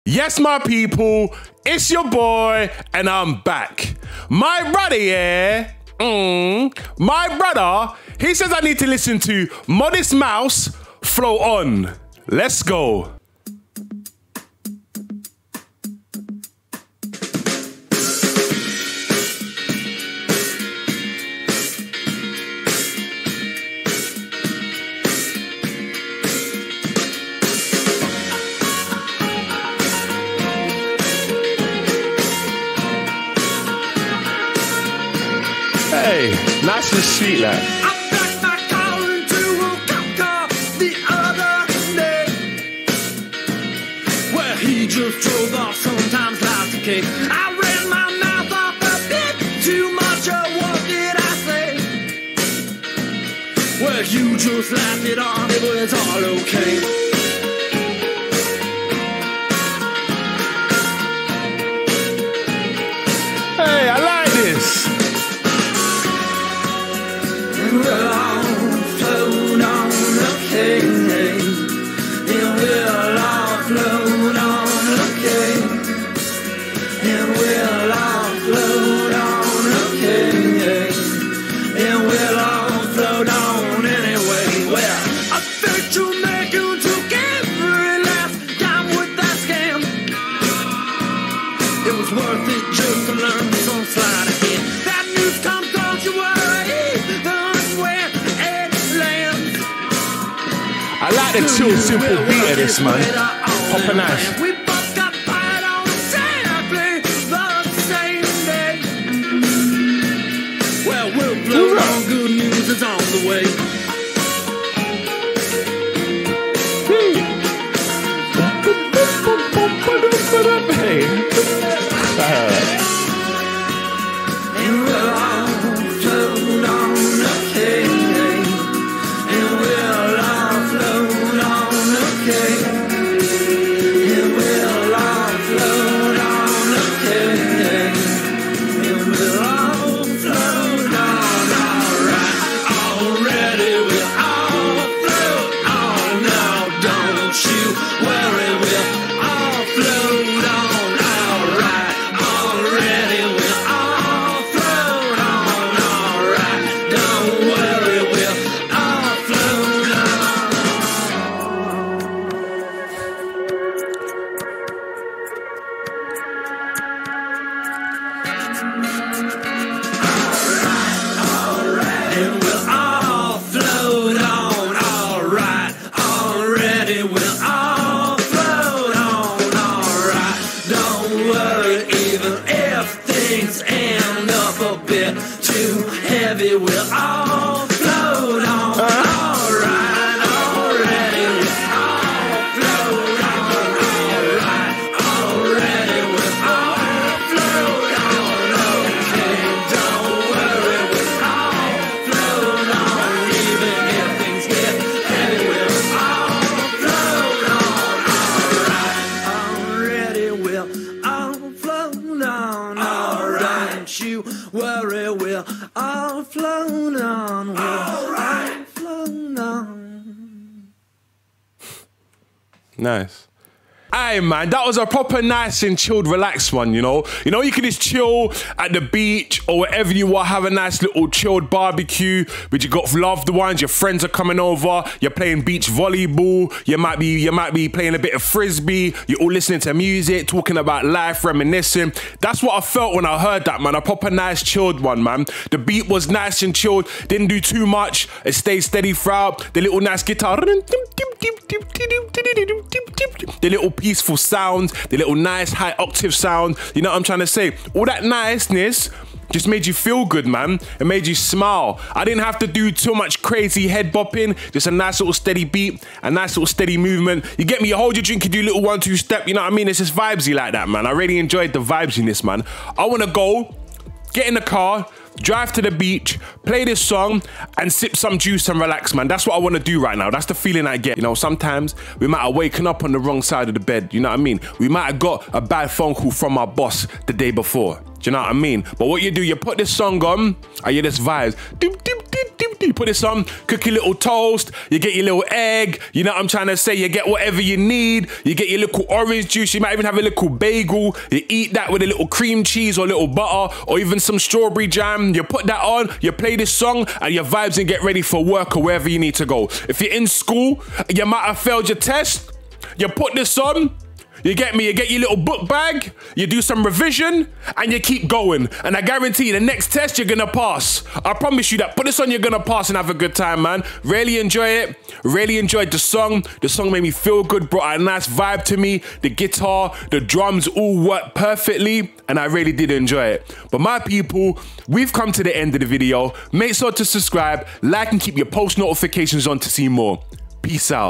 Yes, my people, it's your boy, and I'm back. My brother, yeah, my brother, he says I need to listen to Modest Mouse, Flow On. Let's go. Hey, nice and sweet, lad. I backed my car into a cop car the other day, where he just drove off, sometimes like a cake. I ran my mouth off a bit too much, what did I say? Well, you just laughed it off, it was all okay. Hey, I like this. We'll all float on, okay. And we'll all float on, okay. And we'll all float on, okay. And we'll all float on anyway. Well, I bet you make you took every last dime with that scam. It was worth it just to learn some slide again. That news comes, don't you worry. I like the chill, simple beat of this, man. Proper nice. We both got fired on exactly the same day. Well, we'll blow on, good news is on the way. And we'll all float on, okay. And we'll all float on, okay. And we'll all float on, okay. And we'll all float on, alright. Already we'll all float on now, don't you worry, we'll all float on, alright. Already we'll all float on, alright. Don't worry, we'll all float on. And we'll all float on, alright. Already we'll all float on, alright. Don't worry, even if things end up a bit too heavy, we'll all float on, alright. Already we'll all float on, alright. Already we'll all float on, okay. Don't worry, we'll all float on, even if things get heavy, we'll all float on, alright. Already we'll all float on, alright. Don't you worry, we'll all float on, we'll all float on. Nice. Aye, man, that was a proper nice and chilled, relaxed one, you know? You can just chill at the beach or wherever you are, have a nice little chilled barbecue, but you got loved ones, your friends are coming over, you're playing beach volleyball, you might be playing a bit of frisbee, you're all listening to music, talking about life, reminiscing. That's what I felt when I heard that, man, a proper nice chilled one, man. The beat was nice and chilled, didn't do too much, it stayed steady throughout, the little nice guitar, the little peaceful sounds, the little nice high octave sound, you know what I'm trying to say? All that niceness just made you feel good, man. It made you smile. I didn't have to do too much crazy head bopping, just a nice little steady beat, a nice little steady movement. You get me, you hold your drink, you do a little 1-2 step, you know what I mean? It's just vibesy like that, man. I really enjoyed the vibes in this, man. I wanna go, get in the car, drive to the beach, play this song, and sip some juice and relax, man. That's what I want to do right now. That's the feeling I get. Sometimes we might have waken up on the wrong side of the bed, you know what I mean? We might have got a bad phone call from our boss the day before. Do you know what I mean? But what you do, you put this song on, and you just vibes. Doop, doop, doop, doop, You put this on, cook your little toast, you get your little egg, you know what I'm trying to say, you get whatever you need, you get your little orange juice, you might even have a little bagel, you eat that with a little cream cheese or a little butter or even some strawberry jam, you put that on, you play this song and your vibes and get ready for work or wherever you need to go. If you're in school, you might have failed your test, you put this on, you get me, you get your little book bag, you do some revision, and you keep going. And I guarantee you, the next test, you're gonna pass. I promise you that. Put this on, you're gonna pass and have a good time, man. Really enjoy it. Really enjoyed the song. The song made me feel good, brought a nice vibe to me. The guitar, the drums all worked perfectly, and I really did enjoy it. But my people, we've come to the end of the video. Make sure to subscribe, like, and keep your post notifications on to see more. Peace out.